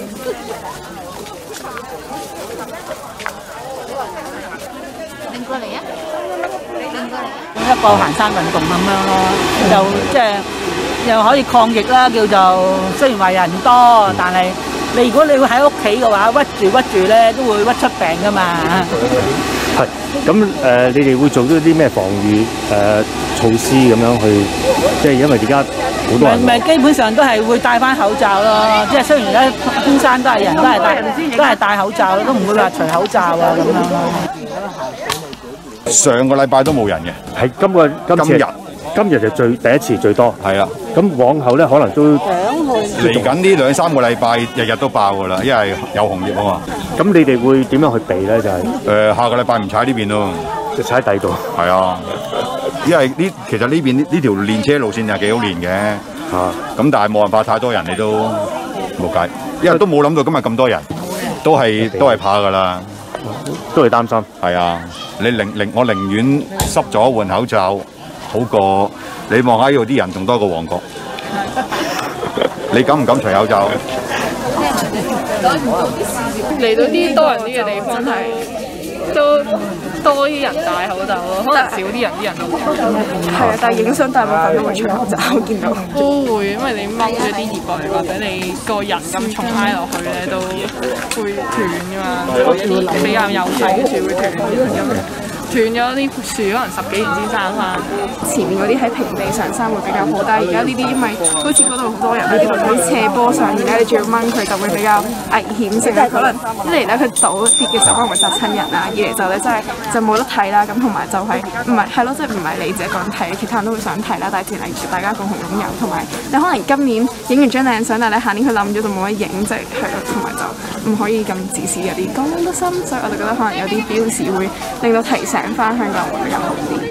拎過嚟啊！拎過嚟。 一個行山運動咁樣咯，就即係又可以抗疫啦，叫做雖然話人多，但係你如果你會喺屋企嘅話，屈住咧，都會屈出病噶嘛。 係咁你哋會做咗啲咩防禦措施咁樣去？即係因為而家好多人咪基本上都係會戴翻口罩咯。即係雖然而家空山都係人都係戴口罩咯，都唔會話除口罩啊咁樣咯。 上個禮拜都冇人嘅， 係今日就第一次最多， 係啊。 咁往後咧可能都嚟緊呢2-3個禮拜，日日都爆噶啦，因為有紅葉啊嘛。 咁你哋會點樣去避咧？就係下個禮拜唔踩呢邊咯， 就踩喺底度。 係啊，因為其實呢邊呢條練車路線就幾好練嘅咁但係冇辦法，太多人你都冇計，因為都冇諗到今日咁多人，都係怕噶啦， 都係擔心。 係啊，我寧願濕咗換口罩，好過你望下呢度啲人仲多過旺角。你敢唔敢除口罩？ 嚟到啲多人啲嘅地方係都多啲人戴口罩咯，可能少啲人都唔係啊，但係影相大部分都會除口罩，見到都會，因為你掹咗啲葉落嚟，或者你個人咁重挨落去咧，都會斷㗎嘛，比較幼細嘅樹會斷咗啲樹，可能10幾年先生翻。 前面嗰啲喺平地上山會比較好，但係而家呢啲因為好似嗰度好多人，呢啲嗰啲斜坡上面咧，你仲要掹佢就會比較危險性啊。可能一嚟咧佢倒跌嘅時候可能會砸親人啊，二嚟就咧真係就冇得睇啦。咁同埋就係唔係咯，即係唔係你自己一個人睇，其他人都會想睇啦。但係前提大家共同擁有，同埋你可能今年影完張靚相，但係你下年佢冧咗就冇得影，即係咯，同埋就唔可以咁自私有啲講得深，所以我就覺得可能有啲標示會令到提醒翻香港會比較好啲。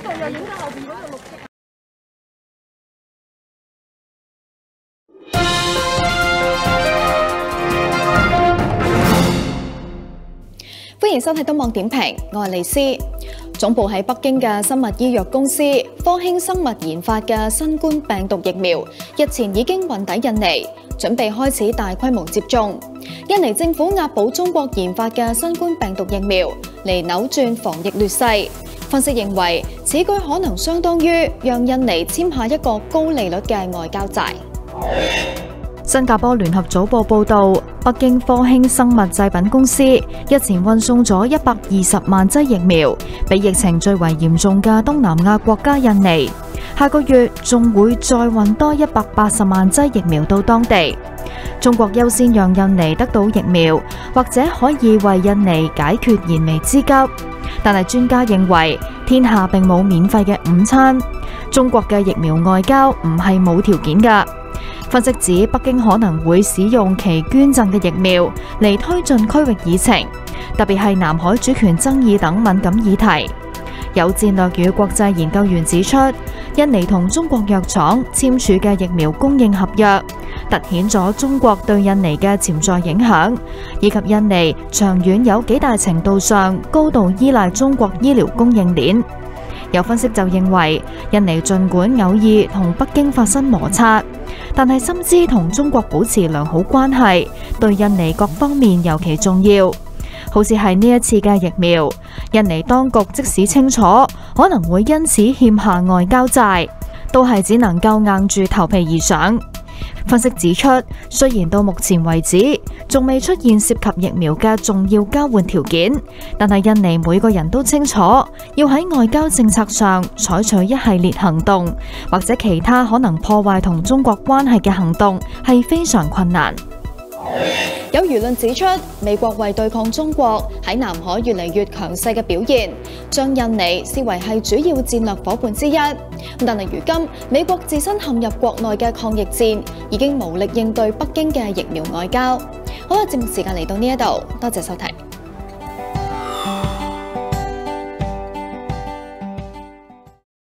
歡迎收睇《東網點評》，我係麗絲。總部喺北京嘅生物醫藥公司科興生物研發嘅新冠病毒疫苗，日前已經運抵印尼，準備開始大規模接種。印尼政府押寶中國研發嘅新冠病毒疫苗嚟扭轉防疫劣勢。分析認為，此舉可能相當於讓印尼簽下一個高利率嘅外交債。新加坡聯合早報報道，北京科興生物製品公司日前運送咗120萬劑疫苗，俾疫情最為嚴重嘅東南亞國家印尼。下個月仲會再運多180萬劑疫苗到當地。中國優先讓印尼得到疫苗，或者可以為印尼解決燃眉之急。但係專家認為，天下並冇免費嘅午餐。中國嘅疫苗外交唔係冇條件㗎。分析指，北京可能會使用其捐贈嘅疫苗嚟推進區域議程，特別係南海主權爭議等敏感議題。有戰略與國際研究員指出，印尼同中國藥廠簽署嘅疫苗供應合約，凸顯咗中國對印尼嘅潛在影響，以及印尼長遠有幾大程度上高度依賴中國醫療供應鏈。有分析就認為，印尼儘管偶爾同北京發生摩擦，但係深知同中國保持良好關係，對印尼各方面尤其重要。好似係呢一次嘅疫苗，印尼當局即使清楚可能會因此欠下外交債，都係只能夠硬住頭皮而上。分析指出，雖然到目前為止仲未出現涉及疫苗嘅重要交換條件，但係印尼每個人都清楚，要喺外交政策上採取一系列行動，或者其他可能破壞同中國關係嘅行動，係非常困難。有輿論指出，美國為對抗中國喺南海越嚟越強勢嘅表現，將印尼視為係主要戰略夥伴之一。但係如今，美國自身陷入國內嘅抗疫戰，已經無力應對北京嘅疫苗外交。好啦，節目時間嚟到呢一度，多謝收睇。